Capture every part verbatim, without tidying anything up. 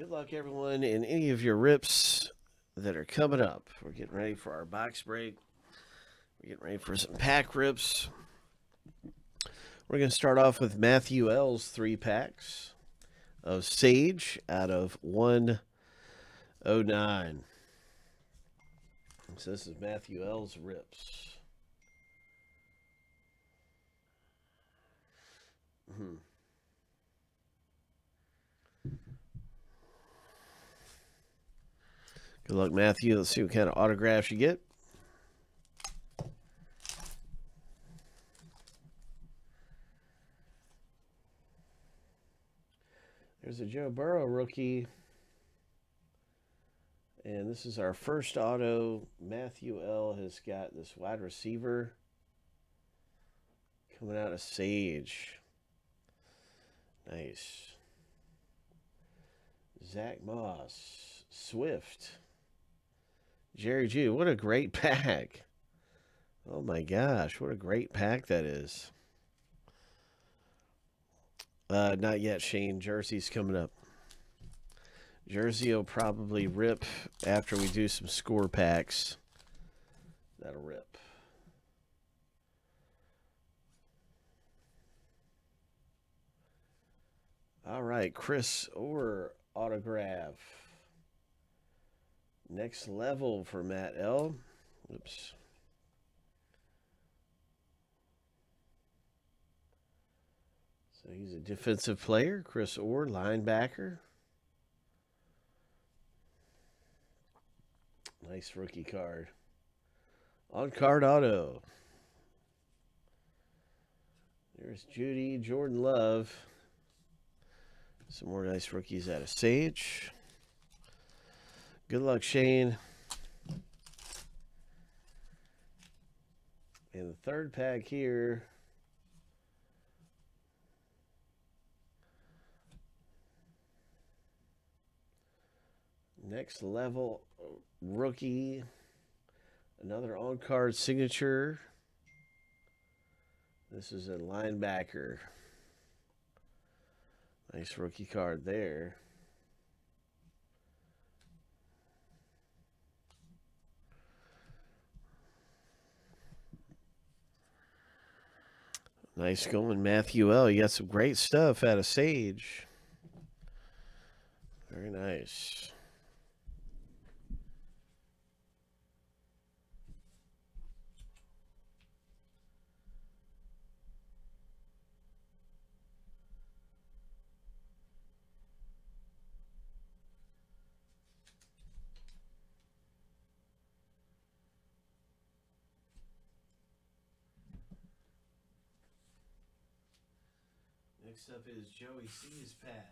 Good luck, everyone, in any of your rips that are coming up. We're getting ready for our box break. We're getting ready for some pack rips. We're going to start off with Matthew L's three packs of Sage out of one oh nine. So this is Matthew L's rips. Mm-hmm. Good luck, Matthew. Let's see what kind of autographs you get. There's a Joe Burrow rookie. And this is our first auto. Matthew L has got this wide receiver coming out of Sage. Nice. Zach Moss. Swift. Jerry G. What a great pack. Oh my gosh. What a great pack that is. Uh, not yet, Shane. Jersey's coming up. Jersey will probably rip after we do some score packs. That'll rip. All right, Chris Orr autograph. Next level for Matt L. Oops. So he's a defensive player. Chris Orr, linebacker. Nice rookie card. On card auto. There's Judy, Jordan Love. Some more nice rookies out of Sage. Good luck, Shane. And the third pack here. Next level rookie. Another on-card signature. This is a linebacker. Nice rookie card there. Nice going, Matthew L. You got some great stuff out of Sage. Very nice. Next up is Joey C's pack.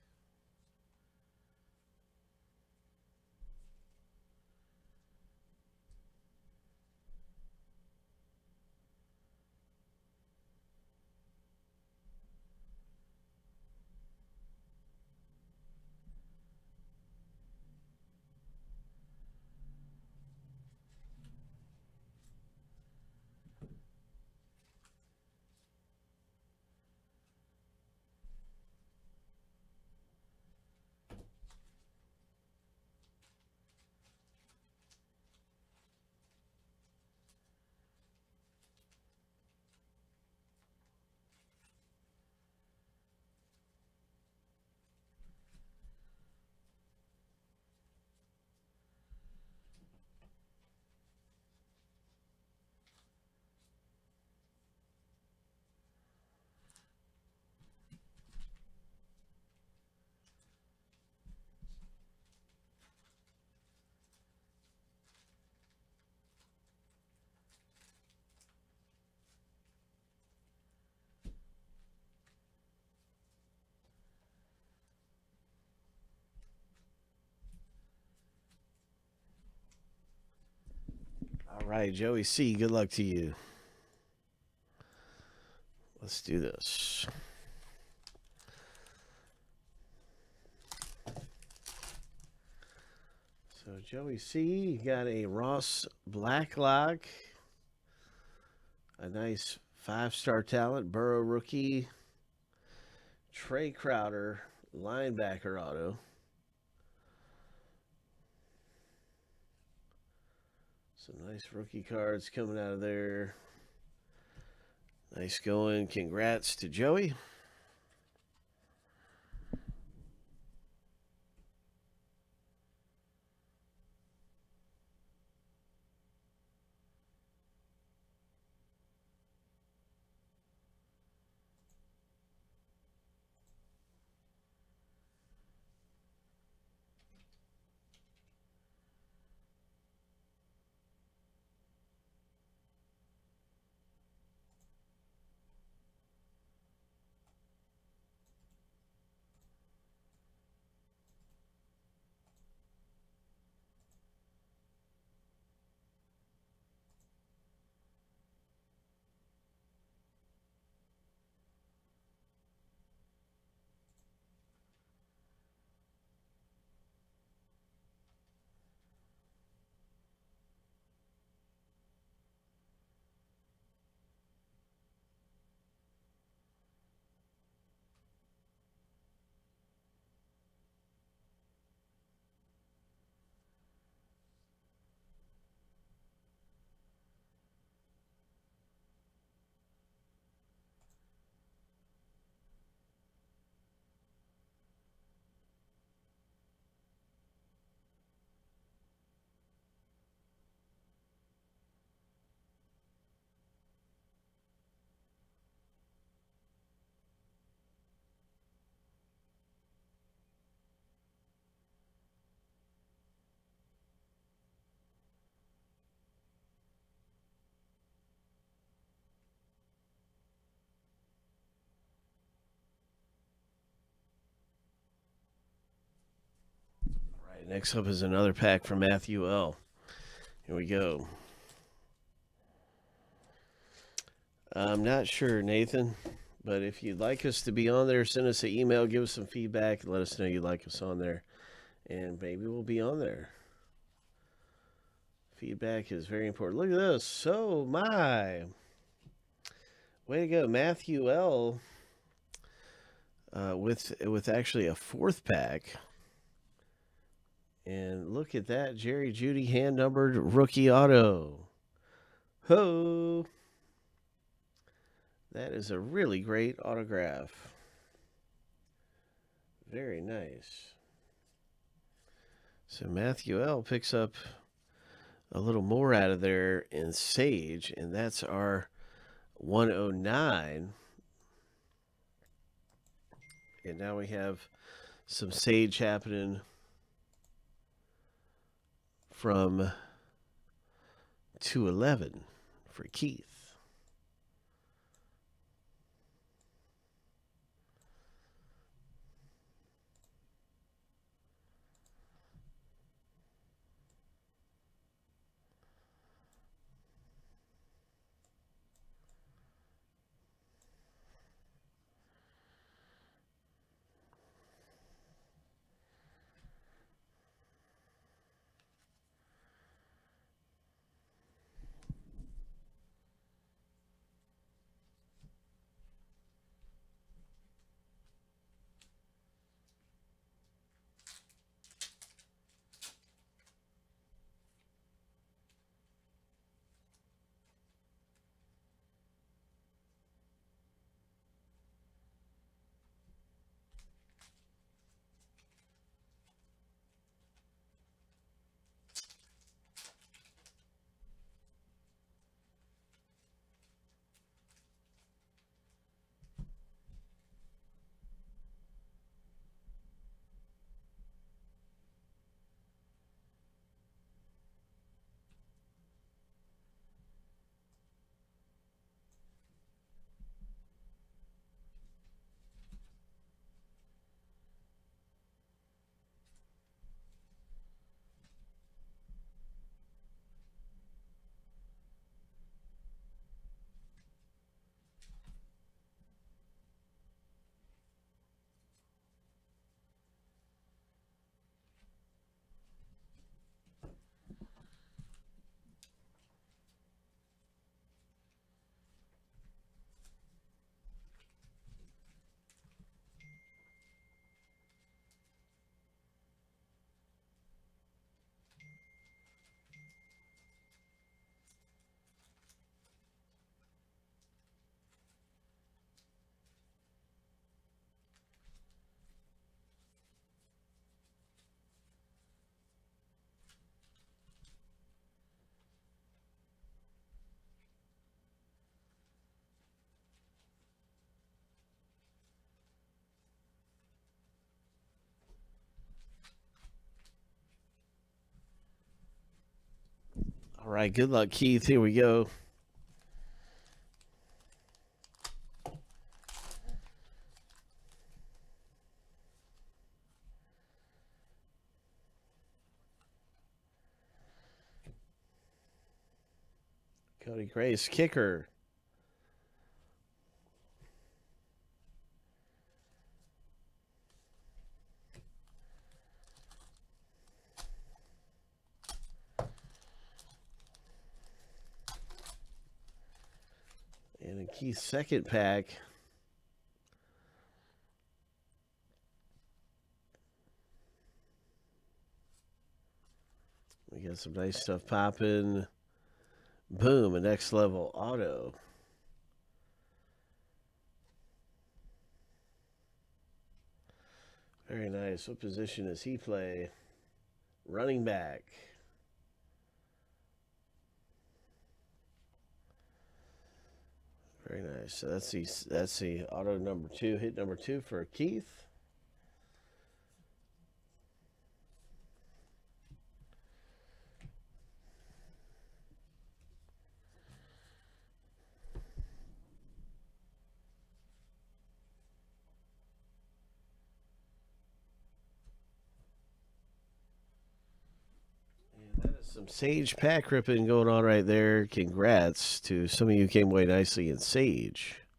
All right, Joey C, good luck to you. Let's do this. So Joey C, you got a Ross Blacklock, a nice five-star talent, Burrow rookie, Trey Crowder, linebacker auto. Some nice rookie cards coming out of there. Nice going. Congrats to Joey. Next up is another pack from Matthew L. Here we go. I'm not sure, Nathan, but if you'd like us to be on there, send us an email, give us some feedback, and let us know you'd like us on there, and maybe we'll be on there. Feedback is very important. Look at this. So, my. Way to go, Matthew L. Uh, with, with actually a fourth pack. And look at that, Jerry Jeudy hand-numbered rookie auto. Ho! That is a really great autograph. Very nice. So Matthew L. picks up a little more out of there in Sage, and that's our one oh nine. And now we have some Sage happening from two eleven for Keith. right, good luck, Keith. Here we go. Cody Grace, kicker. And a Keith's second pack. We got some nice stuff popping. Boom, a next level auto. Very nice. What position does he play? Running back. Very nice. So that's the that's the auto number two, hit number two for Keith. Some Sage pack ripping going on right there. Congrats to some of you came away nicely in Sage.